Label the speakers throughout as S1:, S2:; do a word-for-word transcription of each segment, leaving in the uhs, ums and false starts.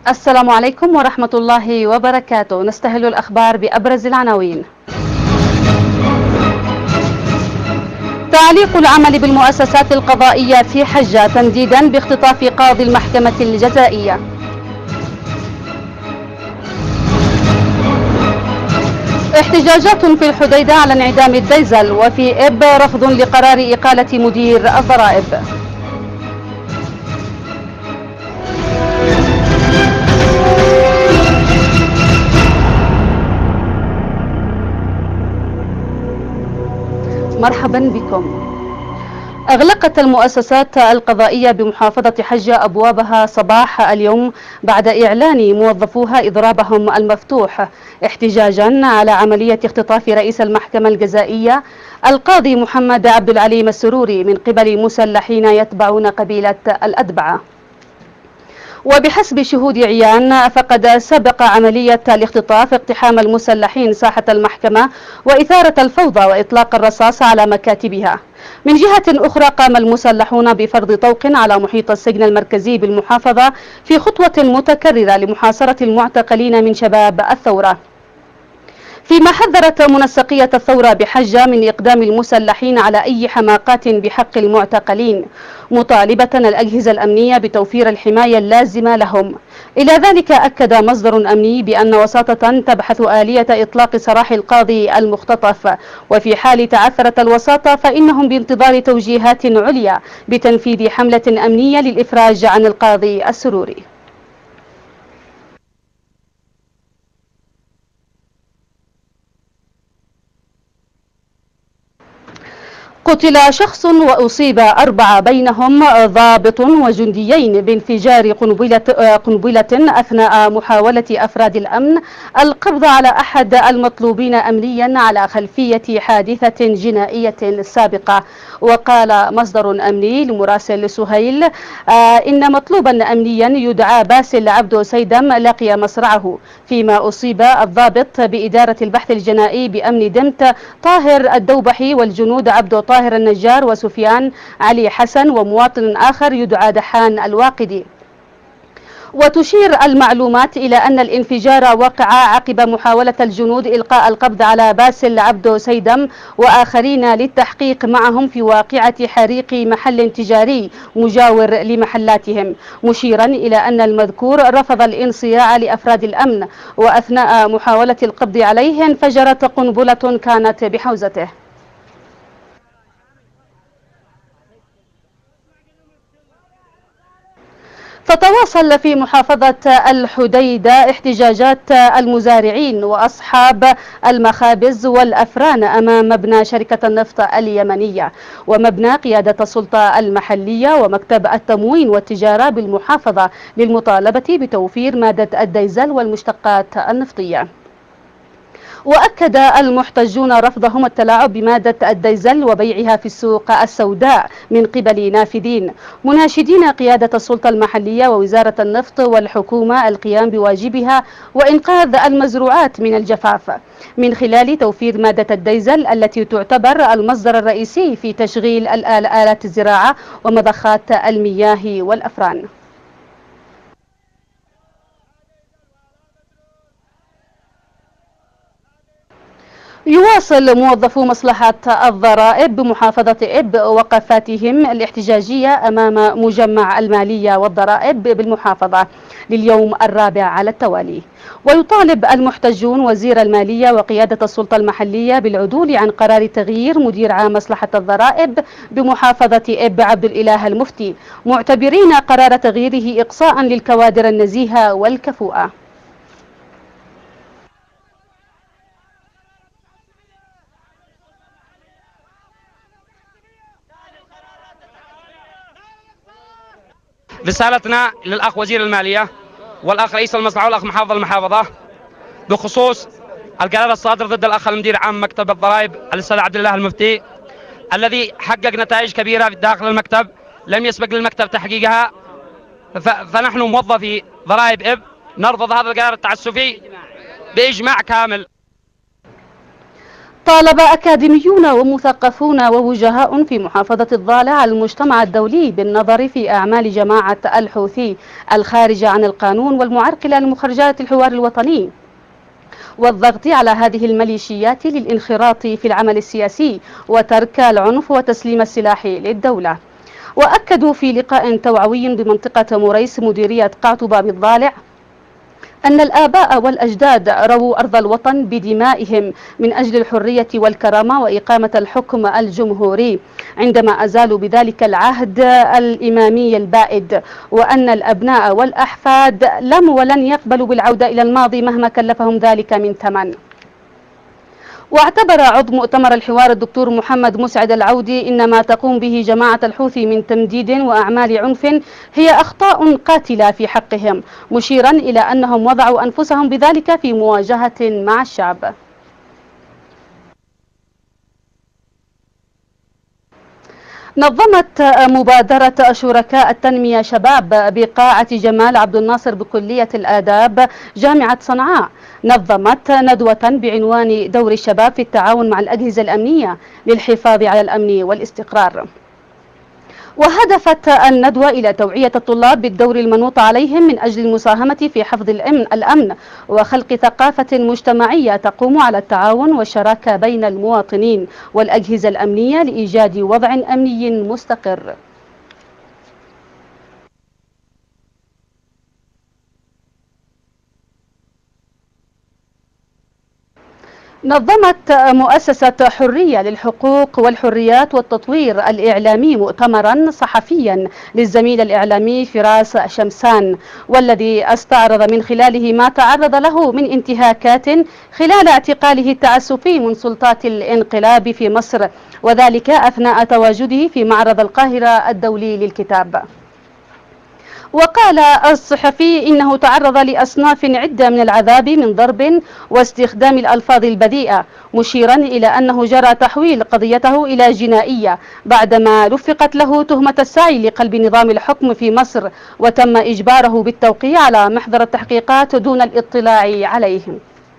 S1: السلام عليكم ورحمة الله وبركاته. نستهل الأخبار بأبرز العناوين. تعليق العمل بالمؤسسات القضائية في حجة تنديدا باختطاف قاضي المحكمة الجزائية. احتجاجات في الحديدة على انعدام الديزل، وفي إب رفض لقرار إقالة مدير الضرائب. مرحبا بكم. أغلقت المؤسسات القضائية بمحافظة حجة أبوابها صباح اليوم بعد إعلان موظفوها إضرابهم المفتوح احتجاجا على عملية اختطاف رئيس المحكمة الجزائية القاضي محمد عبد العليم السروري من قبل مسلحين يتبعون قبيلة الأدبعة. وبحسب شهود عيان فقد سبق عملية الاختطاف اقتحام المسلحين ساحة المحكمة وإثارة الفوضى وإطلاق الرصاص على مكاتبها. من جهة أخرى قام المسلحون بفرض طوق على محيط السجن المركزي بالمحافظة في خطوة متكررة لمحاصرة المعتقلين من شباب الثورة، فيما حذرت منسقية الثورة بحجة من إقدام المسلحين على أي حماقات بحق المعتقلين، مطالبة الأجهزة الأمنية بتوفير الحماية اللازمة لهم. إلى ذلك أكد مصدر أمني بأن وساطة تبحث آلية إطلاق سراح القاضي المختطف، وفي حال تعثرت الوساطة فإنهم بانتظار توجيهات عليا بتنفيذ حملة أمنية للإفراج عن القاضي السروري. قتل شخص وأصيب أربعة بينهم ضابط وجنديين بانفجار قنبلة قنبلة أثناء محاولة أفراد الأمن القبض على أحد المطلوبين أمنيا على خلفية حادثة جنائية سابقة. وقال مصدر أمني لمراسل سهيل إن مطلوبا أمنيا يدعى باسل عبدو سيدم لقي مصرعه، فيما أصيب الضابط بإدارة البحث الجنائي بأمن دمت طاهر الدوبحي والجنود عبدو طاهر النجار وسفيان علي حسن ومواطن آخر يدعى دحان الواقدي. وتشير المعلومات إلى أن الانفجار وقع عقب محاولة الجنود إلقاء القبض على باسل عبدو سيدم وآخرين للتحقيق معهم في واقعة حريق محل تجاري مجاور لمحلاتهم، مشيرا إلى أن المذكور رفض الانصياع لأفراد الأمن، وأثناء محاولة القبض عليه انفجرت قنبلة كانت بحوزته. تتواصل في محافظة الحديدة احتجاجات المزارعين وأصحاب المخابز والأفران أمام مبنى شركة النفط اليمنية ومبنى قيادة السلطة المحلية ومكتب التموين والتجارة بالمحافظة للمطالبة بتوفير مادة الديزل والمشتقات النفطية. وأكد المحتجون رفضهم التلاعب بمادة الديزل وبيعها في السوق السوداء من قبل نافذين، مناشدين قيادة السلطة المحلية ووزارة النفط والحكومة القيام بواجبها وإنقاذ المزروعات من الجفاف من خلال توفير مادة الديزل التي تعتبر المصدر الرئيسي في تشغيل آلات الزراعة ومضخات المياه والأفران. يواصل موظفو مصلحة الضرائب بمحافظة إب وقفاتهم الاحتجاجية أمام مجمع المالية والضرائب بالمحافظة لليوم الرابع على التوالي. ويطالب المحتجون وزير المالية وقيادة السلطة المحلية بالعدول عن قرار تغيير مدير عام مصلحة الضرائب بمحافظة إب عبد الإله المفتي، معتبرين قرار تغييره إقصاء للكوادر النزيهة والكفؤة.
S2: رسالتنا للأخ وزير المالية والأخ رئيس المصلحة والأخ محافظ المحافظة بخصوص القرار الصادر ضد الأخ المدير عام مكتب الضرائب الأستاذ عبد الله المفتي الذي حقق نتائج كبيرة داخل المكتب لم يسبق للمكتب تحقيقها، فنحن موظفي ضرائب إب نرفض هذا القرار التعسفي بإجماع كامل.
S1: طالب أكاديميون ومثقفون ووجهاء في محافظة الضالع المجتمع الدولي بالنظر في أعمال جماعة الحوثي الخارجة عن القانون والمعرقلة لمخرجات الحوار الوطني والضغط على هذه الميليشيات للانخراط في العمل السياسي وترك العنف وتسليم السلاح للدولة. وأكدوا في لقاء توعوي بمنطقة مريس مديرية قعطبة بالضالع أن الآباء والأجداد رووا أرض الوطن بدمائهم من أجل الحرية والكرامة وإقامة الحكم الجمهوري عندما أزالوا بذلك العهد الإمامي البائد، وأن الأبناء والأحفاد لم ولن يقبلوا بالعودة إلى الماضي مهما كلفهم ذلك من ثمن. واعتبر عضو مؤتمر الحوار الدكتور محمد مسعد العودي إن ما تقوم به جماعة الحوثي من تمديد وأعمال عنف هي أخطاء قاتلة في حقهم، مشيرا إلى أنهم وضعوا أنفسهم بذلك في مواجهة مع الشعب. نظمت مبادرة شركاء التنمية شباب بقاعة جمال عبد الناصر بكلية الآداب جامعة صنعاء نظمت ندوة بعنوان دور الشباب في التعاون مع الأجهزة الأمنية للحفاظ على الأمن والاستقرار. وهدفت الندوة إلى توعية الطلاب بالدور المنوط عليهم من أجل المساهمة في حفظ الأمن, الأمن وخلق ثقافة مجتمعية تقوم على التعاون والشراكة بين المواطنين والأجهزة الأمنية لإيجاد وضع أمني مستقر. نظمت مؤسسة حرية للحقوق والحريات والتطوير الإعلامي مؤتمرا صحفيا للزميل الإعلامي فراس شمسان، والذي استعرض من خلاله ما تعرض له من انتهاكات خلال اعتقاله التعسفي من سلطات الانقلاب في مصر، وذلك أثناء تواجده في معرض القاهرة الدولي للكتاب. وقال الصحفي إنه تعرض لأصناف عدة من العذاب من ضرب واستخدام الألفاظ البذيئة، مشيرا إلى أنه جرى تحويل قضيته إلى جنائية بعدما رفقت له تهمة السعي لقلب نظام الحكم في مصر، وتم إجباره بالتوقيع على محضر التحقيقات دون الاطلاع عليهم.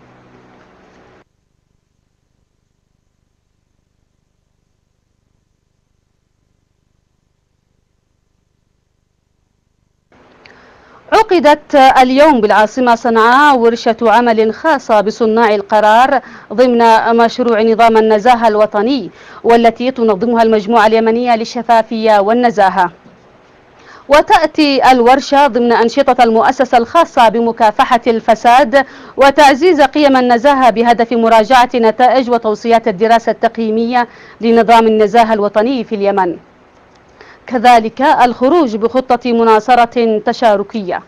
S1: عقدت اليوم بالعاصمة صنعاء ورشة عمل خاصة بصناع القرار ضمن مشروع نظام النزاهة الوطني، والتي تنظمها المجموعة اليمنية للشفافية والنزاهة. وتأتي الورشة ضمن أنشطة المؤسسة الخاصة بمكافحة الفساد وتعزيز قيم النزاهة بهدف مراجعة نتائج وتوصيات الدراسة التقييمية لنظام النزاهة الوطني في اليمن، كذلك الخروج بخطة مناصرة تشاركية.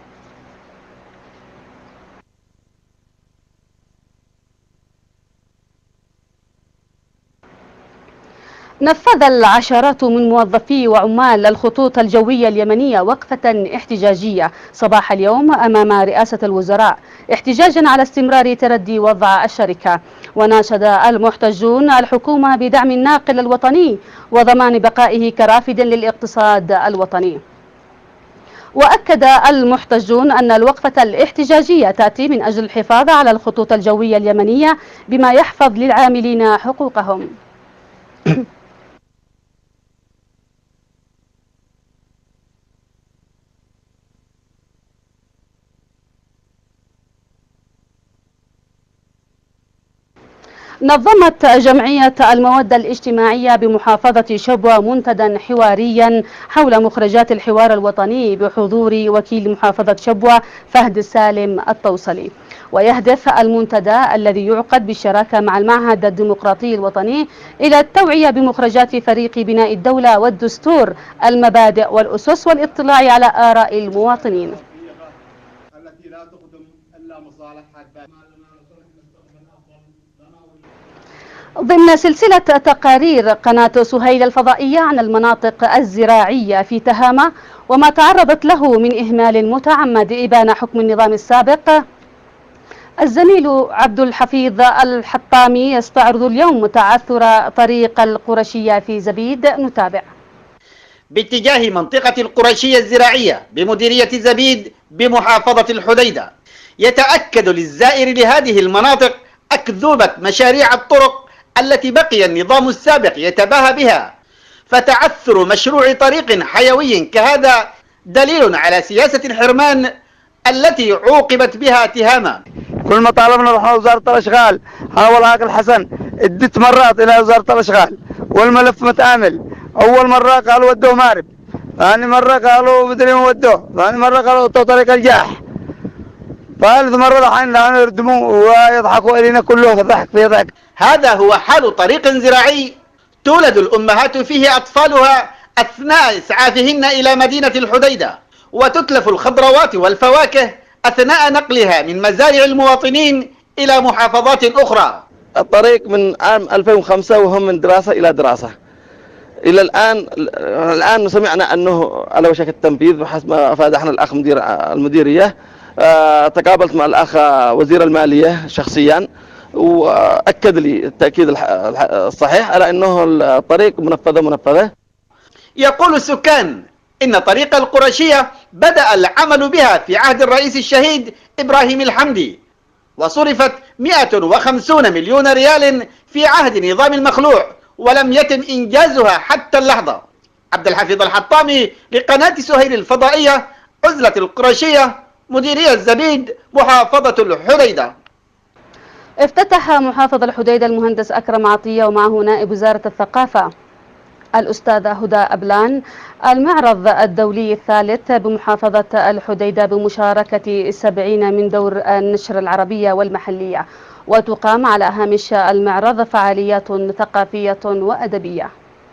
S1: نفذ العشرات من موظفي وعمال الخطوط الجوية اليمنية وقفة احتجاجية صباح اليوم أمام رئاسة الوزراء احتجاجا على استمرار تردي وضع الشركة. وناشد المحتجون الحكومة بدعم الناقل الوطني وضمان بقائه كرافد للاقتصاد الوطني. وأكد المحتجون أن الوقفة الاحتجاجية تأتي من أجل الحفاظ على الخطوط الجوية اليمنية بما يحفظ للعاملين حقوقهم. نظمت جمعية المودة الاجتماعية بمحافظة شبوة منتدى حواريا حول مخرجات الحوار الوطني بحضور وكيل محافظة شبوة فهد سالم التوصلي. ويهدف المنتدى الذي يعقد بالشراكة مع المعهد الديمقراطي الوطني إلى التوعية بمخرجات فريق بناء الدولة والدستور، المبادئ والأسس، والاطلاع على آراء المواطنين. التي لا تخدم إلا مصالحها. ضمن سلسلة تقارير قناة سهيل الفضائية عن المناطق الزراعية في تهامة وما تعرضت له من إهمال متعمد إبان حكم النظام السابق، الزميل عبد الحفيظ الحطامي يستعرض اليوم تعثر طريق القرشية في زبيد. نتابع.
S3: باتجاه منطقة القرشية الزراعية بمديرية زبيد بمحافظة الحديدة، يتأكد للزائر لهذه المناطق أكذوبة مشاريع الطرق التي بقي النظام السابق يتباهى بها، فتعثر مشروع طريق حيوي كهذا دليل على سياسة الحرمان التي عوقبت بها اتهاما.
S4: كل ما طالبنا رحنا وزارة الأشغال، حاول عاقل حسن ادت مرات إلى وزارة الأشغال والملف متآمل. أول مرة قالوا ودوه مارب، ثاني مرة قالوا مدري وين ودوه، ثاني مرة قالوا ودوه طريق الجاح، ثالث مرة الحين لا يردموا ويضحكوا إلينا كله ضحك في ضحك.
S3: هذا هو حال طريق زراعي تولد الأمهات فيه أطفالها أثناء إسعافهن إلى مدينة الحديدة، وتتلف الخضروات والفواكه أثناء نقلها من مزارع المواطنين إلى محافظات أخرى.
S4: الطريق من عام ألفين وخمسة وهم من دراسة إلى دراسة إلى الآن. الآن سمعنا أنه على وشك التنفيذ بحسب ما أفاد احنا الأخ مدير المديرية. أه تقابلت مع الأخ وزير المالية شخصيا وأكد لي التأكيد الصحيح على أنه الطريق منفذة منفذة.
S3: يقول السكان إن طريق القرشية بدأ العمل بها في عهد الرئيس الشهيد إبراهيم الحمدي، وصرفت مئة وخمسين مليون ريال في عهد نظام المخلوع، ولم يتم إنجازها حتى اللحظة. عبد الحفيظ الحطامي لقناة سهيل الفضائية، عزلة القرشية، مديرية زبيد، محافظة الحديدة.
S1: افتتح محافظ الحديدة المهندس أكرم عطية ومعه نائب وزارة الثقافة الأستاذة هدى أبلان المعرض الدولي الثالث بمحافظة الحديدة بمشاركة سبعين من دور النشر العربية والمحلية، وتقام على هامش المعرض فعاليات ثقافية وأدبية.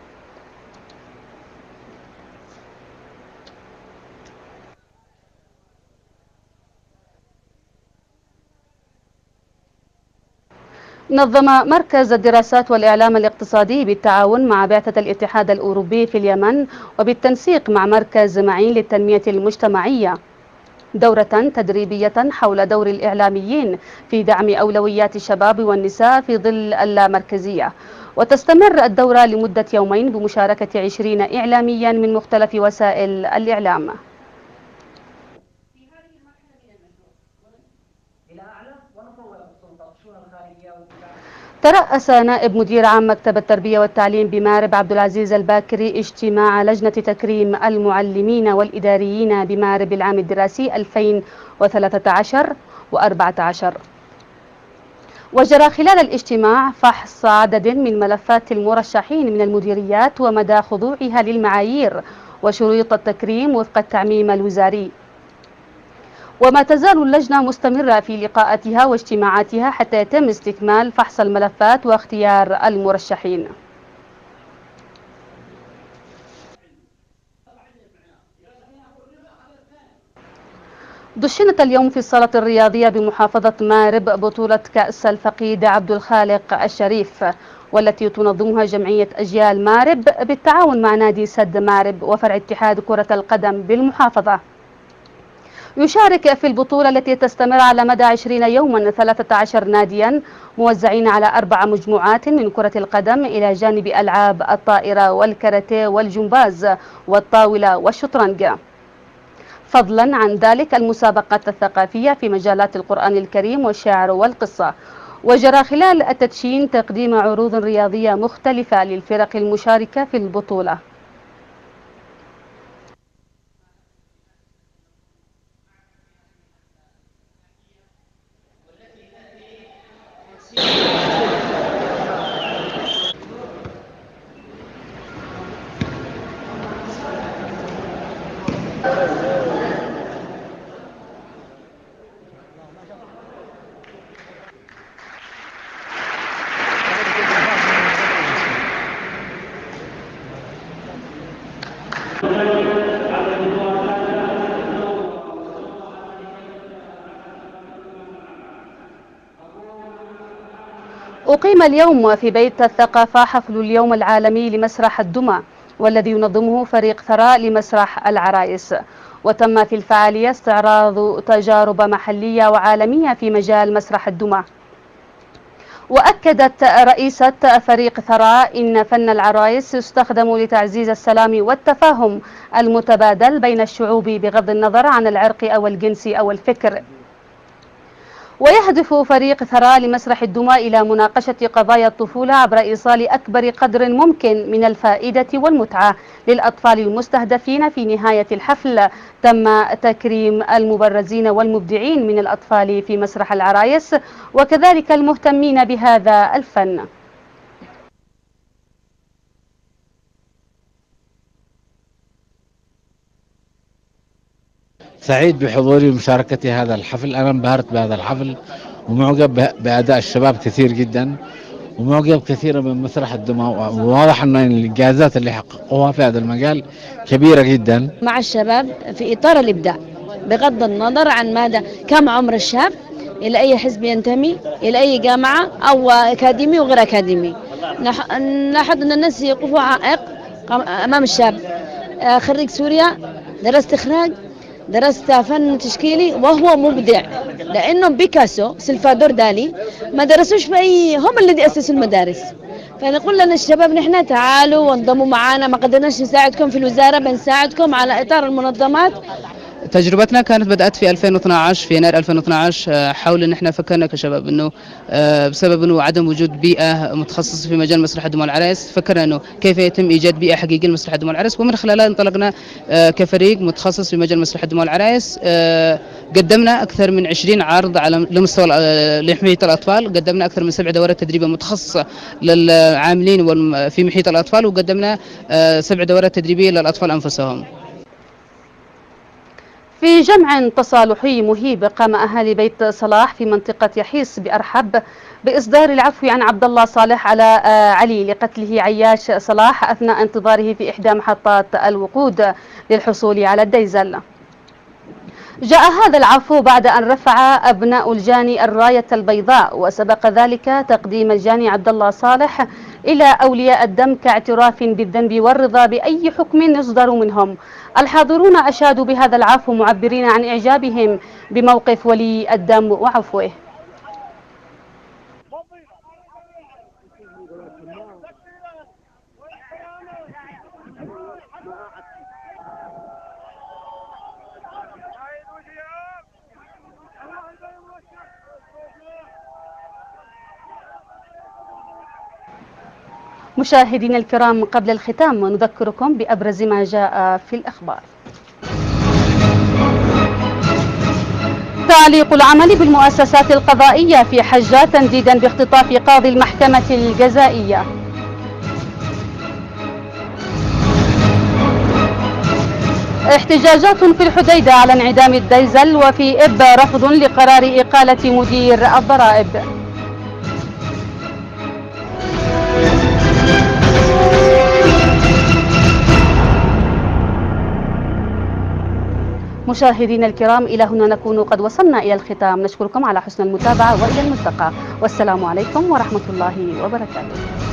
S1: نظم مركز الدراسات والإعلام الاقتصادي بالتعاون مع بعثة الاتحاد الأوروبي في اليمن وبالتنسيق مع مركز معين للتنمية المجتمعية دورة تدريبية حول دور الإعلاميين في دعم أولويات الشباب والنساء في ظل اللامركزية. وتستمر الدورة لمدة يومين بمشاركة عشرين إعلاميا من مختلف وسائل الإعلام. ترأس نائب مدير عام مكتب التربية والتعليم بمارب عبد العزيز الباكري اجتماع لجنة تكريم المعلمين والإداريين بمارب العام الدراسي ألفين وثلاثة عشر وأربعة عشر. وجرى خلال الاجتماع فحص عدد من ملفات المرشحين من المديريات ومدى خضوعها للمعايير وشروط التكريم وفق التعميم الوزاري. وما تزال اللجنة مستمرة في لقاءاتها واجتماعاتها حتى يتم استكمال فحص الملفات واختيار المرشحين. دشنت اليوم في الصالة الرياضية بمحافظة مارب بطولة كأس الفقيد عبد الخالق الشريف، والتي تنظمها جمعية أجيال مارب بالتعاون مع نادي سد مارب وفرع اتحاد كرة القدم بالمحافظة. يشارك في البطولة التي تستمر على مدى عشرين يوما ثلاثة عشر ناديا موزعين على أربع مجموعات من كرة القدم إلى جانب ألعاب الطائرة والكاراتيه والجمباز والطاولة والشطرنج، فضلا عن ذلك المسابقات الثقافية في مجالات القرآن الكريم والشعر والقصة. وجرى خلال التدشين تقديم عروض رياضية مختلفة للفرق المشاركة في البطولة. أقيم اليوم في بيت الثقافة حفل اليوم العالمي لمسرح الدمى، والذي ينظمه فريق ثراء لمسرح العرايس. وتم في الفعالية استعراض تجارب محلية وعالمية في مجال مسرح الدمى. وأكدت رئيسة فريق ثراء إن فن العرايس يستخدم لتعزيز السلام والتفاهم المتبادل بين الشعوب بغض النظر عن العرق أو الجنس أو الفكر. ويهدف فريق ثراء لمسرح الدمى إلى مناقشة قضايا الطفولة عبر إيصال أكبر قدر ممكن من الفائدة والمتعة للأطفال المستهدفين. في نهاية الحفل تم تكريم المبرزين والمبدعين من الأطفال في مسرح العرايس وكذلك المهتمين بهذا الفن.
S5: سعيد بحضوري ومشاركتي هذا الحفل. أنا انبهرت بهذا الحفل ومعجب بأداء الشباب كثير جدا ومعجب كثيرا من مسرح الدمى، وواضح أن الإنجازات اللي حققوها في هذا المجال كبيرة جدا.
S6: مع الشباب في إطار الإبداع بغض النظر عن ماذا كم عمر الشاب، إلى أي حزب ينتمي، إلى أي جامعة أو أكاديمي وغير أكاديمي. نلاحظ أن الناس يقفوا عائق أمام الشاب. خريج سوريا، درست إخراج، درست فن تشكيلي وهو مبدع، لأنه بيكاسو سلفادور دالي ما درسوش في أي، هم اللي أسسوا المدارس. فنقول لنا الشباب نحن تعالوا وانضموا معنا، ما قدرناش نساعدكم في الوزارة بنساعدكم على إطار المنظمات.
S7: تجربتنا كانت بدأت في ألفين واثني عشر، في يناير ألفين واثني عشر، حول ان احنا فكرنا كشباب انه بسبب انه عدم وجود بيئة متخصصة في مجال مسرح الدمى والعرايس، فكرنا انه كيف يتم ايجاد بيئة حقيقية لمسرح الدمى والعرايس، ومن خلالها انطلقنا كفريق متخصص في مجال مسرح الدمى والعرايس. قدمنا اكثر من عشرين عرض على لمستوى لحماية الاطفال، قدمنا اكثر من سبع دورات تدريبية متخصصة للعاملين في محيط الاطفال، وقدمنا سبع دورات تدريبية للاطفال انفسهم.
S1: في جمع تصالحي مهيب قام أهالي بيت صلاح في منطقة يحيص بأرحب بإصدار العفو عن عبد الله صالح على علي لقتله عياش صلاح أثناء انتظاره في إحدى محطات الوقود للحصول على الديزل. جاء هذا العفو بعد أن رفع أبناء الجاني الراية البيضاء، وسبق ذلك تقديم الجاني عبد الله صالح إلى أولياء الدم كاعتراف بالذنب والرضا بأي حكم يصدر منهم. الحاضرون أشادوا بهذا العفو معبرين عن إعجابهم بموقف ولي الدم وعفوه. مشاهدينا الكرام، قبل الختام نذكركم بأبرز ما جاء في الأخبار. تعليق العمل بالمؤسسات القضائية في حجة تنديدا باختطاف قاضي المحكمة الجزائية. احتجاجات في الحديدة على انعدام الديزل، وفي إب رفض لقرار إقالة مدير الضرائب. مشاهدينا الكرام، إلى هنا نكون قد وصلنا إلى الختام. نشكركم على حسن المتابعة وإلى الملتقى، والسلام عليكم ورحمة الله وبركاته.